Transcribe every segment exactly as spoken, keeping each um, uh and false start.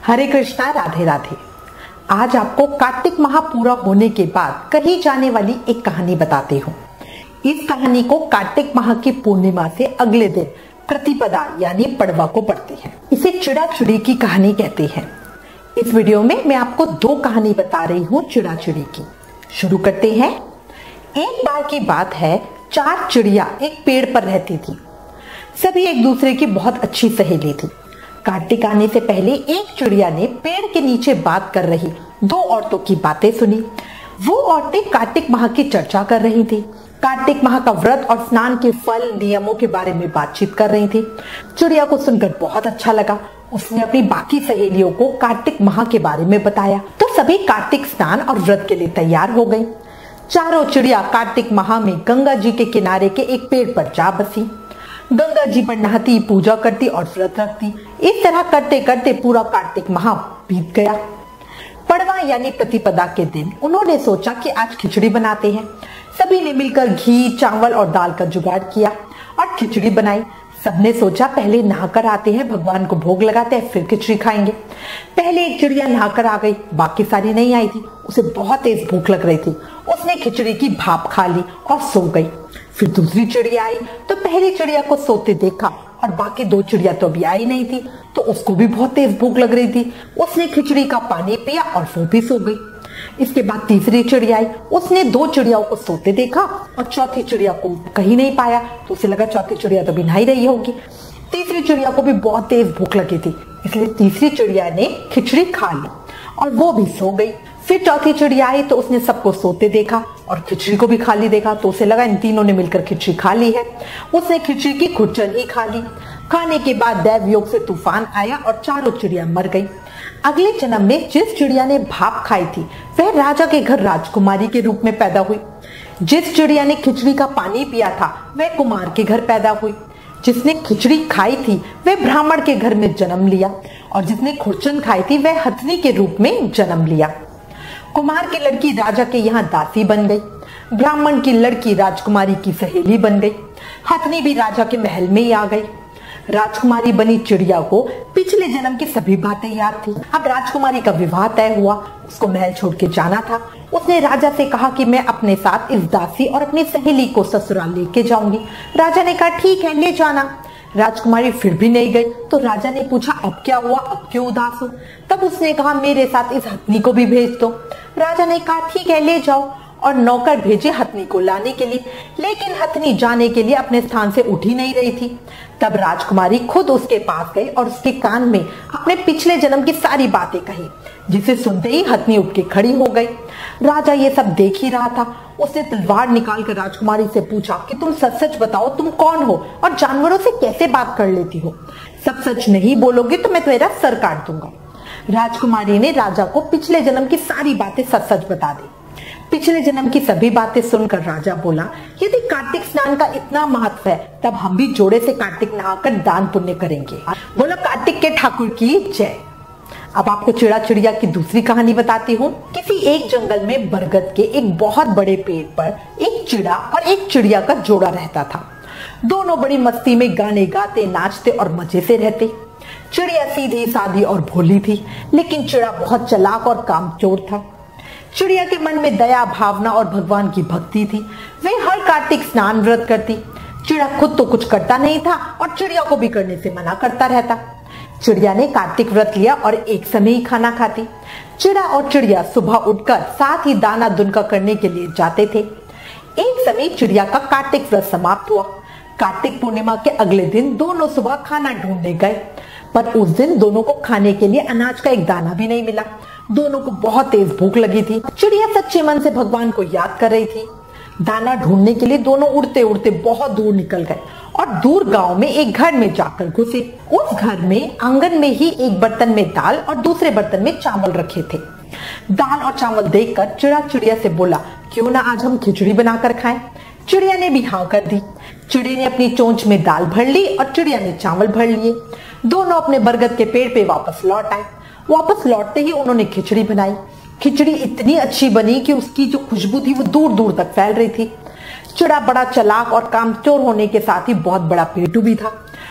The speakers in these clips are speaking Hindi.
हरे कृष्णा, राधे राधे। आज आपको कार्तिक माह पूरा होने के बाद कही जाने वाली एक कहानी बताती हूँ। इस कहानी को कार्तिक माह की पूर्णिमा से अगले दिन प्रतिपदा यानी पड़वा को पढ़ते हैं। इसे चिड़ा चिड़ी की कहानी कहते हैं। इस वीडियो में मैं आपको दो कहानी बता रही हूँ चिड़ा चिड़ी की। शुरू करते हैं। एक बार की बात है, चार चिड़िया एक पेड़ पर रहती थी। सभी एक दूसरे की बहुत अच्छी सहेली थी। कार्तिक आने से पहले एक चिड़िया ने पेड़ के नीचे बात कर रही दो औरतों की बातें सुनी। वो औरतें कार्तिक माह की चर्चा कर रही थी। कार्तिक माह का व्रत और स्नान के फल नियमों के बारे में बातचीत कर रही थी। चिड़िया को सुनकर बहुत अच्छा लगा। उसने अपनी बाकी सहेलियों को कार्तिक माह के बारे में बताया तो सभी कार्तिक स्नान और व्रत के लिए तैयार हो गई। चारों चिड़िया कार्तिक माह में गंगा जी के किनारे के एक पेड़ पर जा बसी। गंगा जी पर नहाती, पूजा करती और व्रत रखती। इस तरह करते करते पूरा कार्तिक माह बीत गया। पड़वा यानी प्रतिपदा के दिन उन्होंने सोचा कि आज खिचड़ी बनाते हैं। सभी ने मिलकर घी, चावल और दाल का जुगाड़ किया और खिचड़ी बनाई। सबने सोचा पहले नहाकर आते हैं, भगवान को भोग लगाते हैं, फिर खिचड़ी खाएंगे। पहले एक चिड़िया नहाकर आ गई, बाकी सारी नहीं आई थी। उसे बहुत तेज भूख लग रही थी। उसने खिचड़ी की भाप खा ली और सो गई। फिर दूसरी चिड़िया आई तो पहली चिड़िया को सोते देखा और बाकी दो चिड़िया तो अभी आई नहीं थी, तो उसको भी बहुत तेज भूख लग रही थी। उसने खिचड़ी का पानी पिया और वो भी सो गई। इसके बाद तीसरी चिड़िया आई। उसने दो चिड़ियाओं को सोते देखा और चौथी चिड़िया को कहीं नहीं पाया, तो उसे लगा चौथी चिड़िया तो भी नहा ही रही होगी। तीसरी चिड़िया को भी बहुत तेज भूख लगी थी, इसलिए तीसरी चिड़िया ने खिचड़ी खा ली और वो भी सो गई। फिर चौथी चिड़िया आई तो उसने सबको सोते देखा और खिचड़ी को भी खाली देखा, तो उसे लगा इन तीनों ने मिलकर खिचड़ी खा ली है। उसने खिचड़ी की खुरचन ही खा ली। खाने के बाद दैव योग से तूफान आया और चारों चिड़िया मर गई। अगले जन्म में जिस चिड़िया ने भाप खाई थी वह राजा के घर राजकुमारी के रूप में पैदा हुई। जिस चिड़िया ने खिचड़ी का पानी पिया था वह कुमार के घर पैदा हुई। जिसने खिचड़ी खाई थी वह ब्राह्मण के घर में जन्म लिया और जिसने खुरचन खाई थी वह हथनी के रूप में जन्म लिया। कुमार की लड़की राजा के यहाँ दासी बन गई। ब्राह्मण की लड़की राजकुमारी की सहेली बन गई। हथनी भी राजा के महल में ही आ गई। राजकुमारी बनी चिड़िया को पिछले जन्म की सभी बातें याद थी। अब राजकुमारी का विवाह तय हुआ। उसको महल छोड़ के जाना था। उसने राजा से कहा कि मैं अपने साथ इस दासी और अपनी सहेली को ससुराल लेके जाऊंगी। राजा ने कहा ठीक है, ले जाना। राजकुमारी फिर भी नहीं गई तो राजा ने पूछा अब क्या हुआ, अब क्यों उदास हो? तब उसने कहा मेरे साथ इस हथनी को भी भेज दो। राजा ने कहा ठीक है, ले जाओ, और नौकर भेजे हथनी को लाने के लिए। लेकिन हथनी जाने के लिए अपने स्थान से उठ ही नहीं रही थी। तब राजकुमारी खुद उसके पास गई और उसके कान में अपने पिछले जन्म की सारी बातें कही, जिसे सुनते ही हथनी उठ के खड़ी हो गई। राजा ये सब देख ही रहा था। उसने तलवार निकाल कर राजकुमारी से पूछा कि तुम सच सच बताओ, तुम कौन हो और जानवरों से कैसे बात कर लेती हो? सब सच नहीं बोलोगे तो मैं तुम्हारा सर काट दूंगा। राजकुमारी ने राजा को पिछले जन्म की सारी बातें सच सच बता दी। पिछले जन्म की सभी बातें सुनकर राजा बोला यदि कार्तिक स्नान का इतना महत्व है तब हम भी जोड़े से कार्तिक नहाकर दान पुण्य करेंगे। बोला कार्तिक के ठाकुर की जय। अब आपको चिड़ा चिड़िया की दूसरी कहानी बताती हूँ। किसी एक जंगल में बरगद के एक बहुत बड़े पेड़ पर एक चिड़ा और एक चिड़िया का जोड़ा रहता था। दोनों बड़ी मस्ती में गाने गाते, नाचते और मजे से रहते। चिड़िया सीधी सादी और भोली थी, लेकिन चिड़ा बहुत चालाक और कामचोर था। चिड़िया के मन में दया, भावना और भगवान की भक्ति थी। वह हर कार्तिक स्नान व्रत करती। चिड़ा खुद तो कुछ करता नहीं था और चिड़िया को भी करने से मना करता रहता। चिड़िया ने कार्तिक व्रत लिया और एक समय ही खाना खाती। चिड़ा और चिड़िया सुबह उठकर साथ ही दाना दुनका करने के लिए जाते थे। एक समय चिड़िया का कार्तिक व्रत समाप्त हुआ। कार्तिक पूर्णिमा के अगले दिन दोनों सुबह खाना ढूंढने गए, पर उस दिन दोनों को खाने के लिए अनाज का एक दाना भी नहीं मिला। दोनों को बहुत तेज भूख लगी थी। चिड़िया सच्चे मन से भगवान को याद कर रही थी। दाना ढूंढने के लिए दोनों उड़ते उड़ते बहुत दूर निकल गए और दूर गांव में एक घर में जाकर घुसे। उस घर में आंगन में ही एक बर्तन में दाल और दूसरे बर्तन में चावल रखे थे। दाल और चावल देखकर चिड़ा चिड़िया से बोला क्यों ना आज हम खिचड़ी बनाकर खाएं। चिड़िया ने भी हाँ कर दी। चिड़िया ने अपनी चोंच में दाल भर ली और चिड़िया ने चावल भर लिए। दोनों अपने बरगद के पेड़ पे वापस लौट आए। वापस लौटते ही उन्होंने खिचड़ी बनाई। खिचड़ी इतनी अच्छी बनी कि उसकी जो खुशबू थी वो दूर दूर तक फैल रही थी। चिड़ा बड़ा चालाक और कामचोर होने के साथ ही बहुत बड़ा पेटू भी था।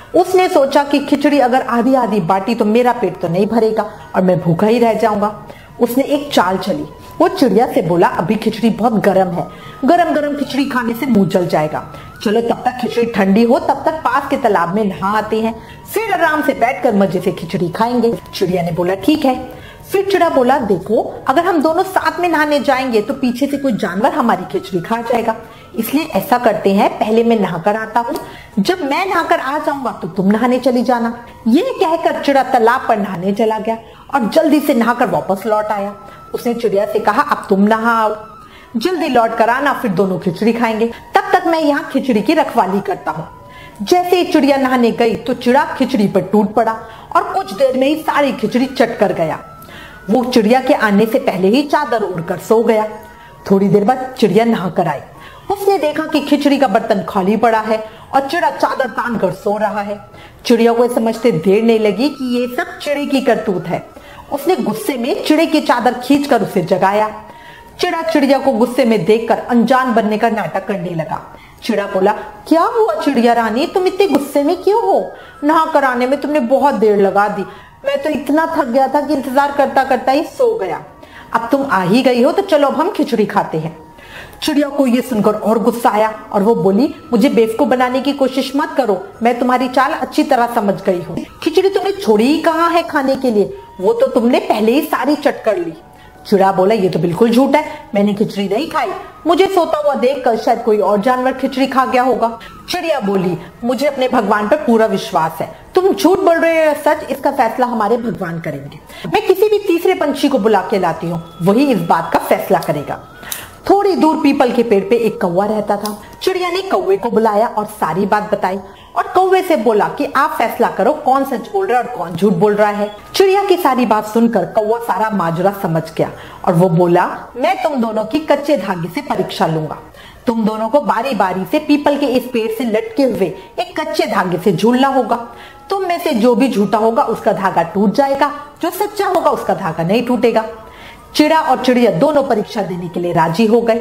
उसने सोचा कि खिचड़ी अगर आधी आधी बाटी तो मेरा पेट तो नहीं भरेगा और मैं भूखा ही रह जाऊंगा। उसने एक चाल चली। वो चिड़िया से बोला, अभी खिचड़ी बहुत गर्म है, गरम गरम खिचड़ी खाने से मुंह जल जाएगा। चलो तब तक खिचड़ी ठंडी हो, तब तक पास के तालाब में नहा आते हैं, फिर आराम से बैठकर मजे से खिचड़ी खाएंगे। चिड़िया ने बोला ठीक है। फिर चिड़ा बोला, देखो अगर हम दोनों साथ में नहाने जाएंगे तो पीछे से कोई जानवर हमारी खिचड़ी खा जाएगा, इसलिए ऐसा करते हैं, पहले मैं नहाकर आता हूँ, जब मैं नहाकर आ जाऊंगा तो तुम नहाने चली जाना। ये कहकर चिड़ा तालाब पर नहाने चला गया और जल्दी से नहाकर वापस लौट आया। उसने चिड़िया से कहा, अब तुम नहा आओ, जल्दी लौट कर आना, फिर दोनों खिचड़ी खाएंगे, तब तक मैं यहाँ खिचड़ी की रखवाली करता हूँ। जैसे ही चिड़िया नहाने गई तो चिड़ा खिचड़ी पर टूट पड़ा और कुछ देर में ही सारी खिचड़ी चट कर गया। वो चिड़िया के आने से पहले ही चादर ओढ़कर सो गया। थोड़ी देर बाद चिड़िया नहा कर आई। उसने देखा कि खिचड़ी का बर्तन खाली पड़ा है और चिड़ा चादर तान कर सो रहा है। चिड़िया को समझते देर नहीं लगी कि ये सब चिड़े की करतूत है। उसने गुस्से में चिड़े की चादर खींचकर उसे जगाया। चिड़ा चिड़िया को गुस्से में देखकर अनजान बनने का नाटक करने लगा। चिड़ा बोला, क्या हुआ चिड़िया रानी, तुम इतने गुस्से में क्यों हो? नहा कर आने में तुमने बहुत देर लगा दी, मैं तो इतना थक गया था कि इंतजार करता करता ही सो गया। अब तुम आ ही गई हो तो चलो अब हम खिचड़ी खाते हैं। चिड़िया को ये सुनकर और गुस्सा आया और वो बोली, मुझे बेवकूफ बनाने की कोशिश मत करो, मैं तुम्हारी चाल अच्छी तरह समझ गई हूँ। खिचड़ी तुमने छोड़ी ही कहाँ है खाने के लिए, वो तो तुमने पहले ही सारी चट कर ली। चिड़ा बोला, ये तो बिल्कुल झूठ है, मैंने खिचड़ी नहीं खाई, मुझे सोता हुआ देखकर शायद कोई और जानवर खिचड़ी खा गया होगा। चिड़िया बोली, मुझे अपने भगवान पर पूरा विश्वास है, तुम झूठ बोल रहे हो सच, इसका फैसला हमारे भगवान करेंगे। मैं किसी भी तीसरे पंछी को बुला के लाती हूँ, वही इस बात का फैसला करेगा। थोड़ी दूर पीपल के पेड़ पे एक कौवा रहता था। चिड़िया ने कौवे को बुलाया और सारी बात बताई और कौवे से बोला कि आप फैसला करो कौन सच बोल रहा है और कौन झूठ बोल रहा है। चिड़िया की सारी बात सुनकर कौवा सारा माजरा समझ गया और वो बोला, मैं तुम दोनों की कच्चे धागे से परीक्षा लूंगा। तुम दोनों को बारी बारी से पीपल के इस पेड़ से लटके हुए एक कच्चे धागे से झूलना होगा। तुम में से जो भी झूठा होगा उसका धागा टूट जाएगा, जो सच्चा होगा उसका धागा नहीं टूटेगा। चिड़ा और चिड़िया दोनों परीक्षा देने के लिए राजी हो गए।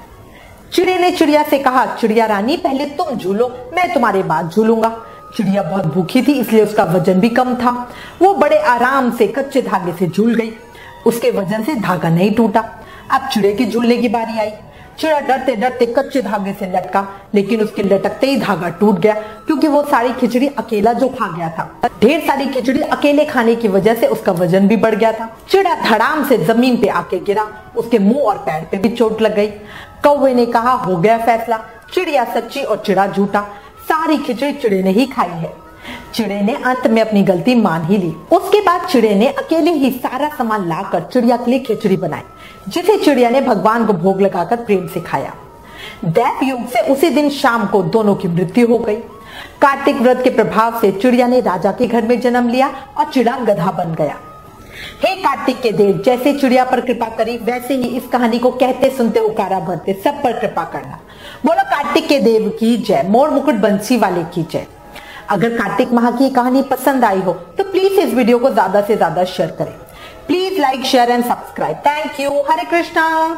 चिड़े ने चिड़िया से कहा, चिड़िया रानी पहले तुम झूलो, मैं तुम्हारे बाद झूलूंगा। चिड़िया बहुत भूखी थी इसलिए उसका वजन भी कम था। वो बड़े आराम से कच्चे धागे से झूल गई, उसके वजन से धागा नहीं टूटा। अब चिड़े की झूलने की बारी आई। चिड़ा डरते डरते कच्चे धागे से लटका, लेकिन उसके लटकते ही धागा टूट गया क्योंकि वो सारी खिचड़ी अकेला जो खा गया था। ढेर सारी खिचड़ी अकेले खाने की वजह से उसका वजन भी बढ़ गया था। चिड़ा धड़ाम से जमीन पे आके गिरा, उसके मुंह और पैर पे भी चोट लग गई। कौवे ने कहा, हो गया फैसला, चिड़िया सच्ची और चिड़ा झूठा, सारी खिचड़ी चिड़े ने ही खाई है। चिड़े ने अंत में अपनी गलती मान ही ली। उसके बाद चिड़े ने अकेले ही सारा सामान लाकर चिड़िया के लिए खिचड़ी बनाई, जिसे चिड़िया ने भगवान को भोग लगाकर प्रेम से खाया। दैव योग से उसी दिन शाम को दोनों की मृत्यु हो गई। कार्तिक व्रत के प्रभाव से चिड़िया ने राजा के घर में जन्म लिया और चिड़ा गधा बन गया। हे कार्तिक के देव, जैसे चिड़िया पर कृपा करी वैसे ही इस कहानी को कहते सुनते उकारा भरते सब पर कृपा करना। बोलो कार्तिक के देव की जय, मोर मुकुट बंसी वाले की जय। अगर कार्तिक माह की कहानी पसंद आई हो तो प्लीज इस वीडियो को ज्यादा से ज्यादा शेयर करें। Please like share and subscribe. Thank you. Hare Krishna.